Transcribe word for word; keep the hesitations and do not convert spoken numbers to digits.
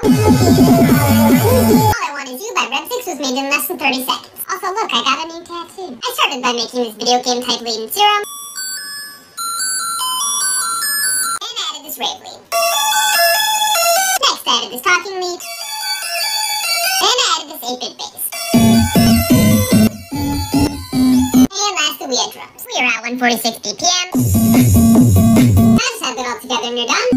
I Want Is You by Red six was made in less than thirty seconds. Also, look, I got a new tattoo. I started by making this video game type lead in Serum. And added this rave lead. Next, I added this talking lead. And I added this eight bit bass. And lastly, we had drums. We are at one forty-six B P M. Now just have it all together and you're done.